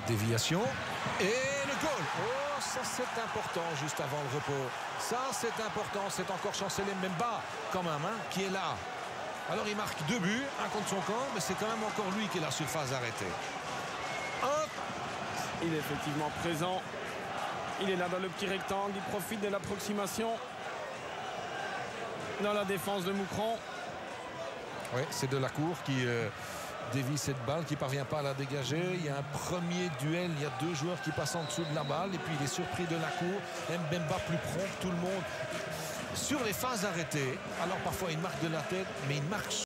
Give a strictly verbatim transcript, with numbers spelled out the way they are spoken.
Déviation. Et le goal. Oh, ça c'est important juste avant le repos. Ça c'est important. C'est encore Chancellé Mbemba quand même, hein, qui est là. Alors il marque deux buts, un contre son camp, mais c'est quand même encore lui qui est la surface arrêtée. Hop. Il est effectivement présent. Il est là dans le petit rectangle. Il profite de l'approximation dans la défense de Moucron. Oui, c'est Delacour qui euh, dévie cette balle, qui ne parvient pas à la dégager. Il y a un premier duel, il y a deux joueurs qui passent en dessous de la balle et puis il est surpris Delacour. Mbemba plus prompt que tout le monde sur les phases arrêtées. Alors parfois il marque de la tête, mais il marque